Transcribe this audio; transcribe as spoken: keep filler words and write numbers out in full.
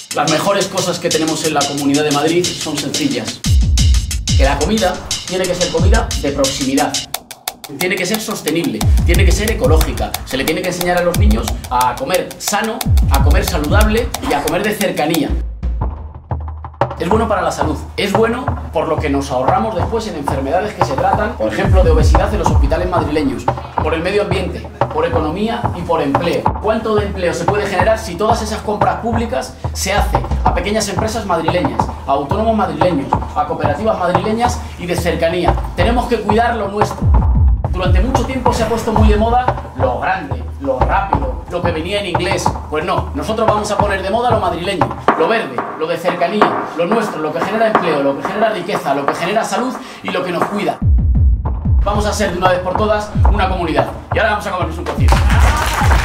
Las mejores cosas que tenemos en la Comunidad de Madrid son sencillas. Que la comida tiene que ser comida de proximidad. Tiene que ser sostenible, tiene que ser ecológica. Se le tiene que enseñar a los niños a comer sano, a comer saludable y a comer de cercanía. Es bueno para la salud, es bueno por lo que nos ahorramos después en enfermedades que se tratan, por ejemplo, de obesidad en los hospitales madrileños, por el medio ambiente, por economía y por empleo. ¿Cuánto de empleo se puede generar si todas esas compras públicas se hacen a pequeñas empresas madrileñas, a autónomos madrileños, a cooperativas madrileñas y de cercanía? Tenemos que cuidar lo nuestro. Durante mucho tiempo se ha puesto muy de moda lo grande, lo rápido, lo que venía en inglés. Pues no, nosotros vamos a poner de moda lo madrileño, lo verde, lo de cercanía, lo nuestro, lo que genera empleo, lo que genera riqueza, lo que genera salud y lo que nos cuida. Vamos a ser de una vez por todas una comunidad. Y ahora vamos a comernos un cocido.